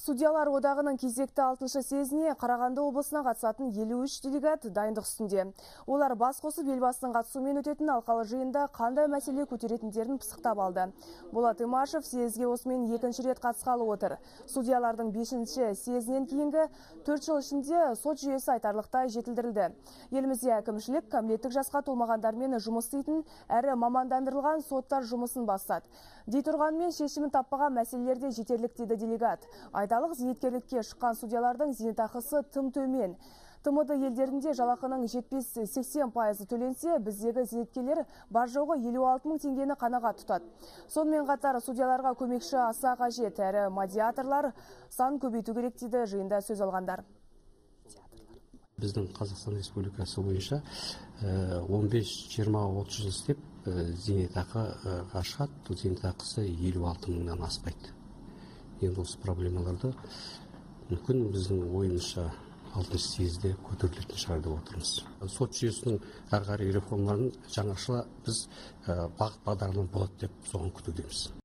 Судьялар одағының кезекті 6-шы съезіне Қарағанды облысына қатысатын 53 делегат дайындық үстінде. Олар бас қосып елбасының қатысуымен өтетін алқалы жиында қандай мәселе көтеретіндерін пысықтап алды. Болат Имашев съезге осымен 2-ші рет қатысқалы отыр. Судьялардың 5-ші съезінен кейінгі 4 жыл ішінде сот жүйесі айтарлықтай жетілдірілді. Елімізде әкімшілік кәмелеттік жасқа толмағандармен жұмыс істейтін әрі мамандандырылған соттар жұмысын бастады. Дей тұрғанмен шешімін таппаған мәселелерде жетерлік дейді делегат. Айталық зейнеткерлікке шыққан судьялардың зейнетақысы тым төмен. ТМД елдерінде жалақының 70-80% төленсе, біздегі зейнеткерлер бар жоғы 56 мың теңгені қанағат тұтады. Сонымен қатар судьяларға көмекші аса қажет, әрі медиаторлар сан көбейту керек дейді жиында сөз алғандар. Біздің Қазақстан Республикасы бойынша 15-20-30 жыл істеп зейнетақыға шығады, зейнетақысы 56 мыңнан аспайды. Енді осы проблемаларды мүмкін біздің ойымызша 6-шы съезде көтерілетін шығар деп отырмыз. Сот жүйесінің ары қарай реформаларын жаңашыла біз бағыт бағдарлама болады деп соған күтудеміз.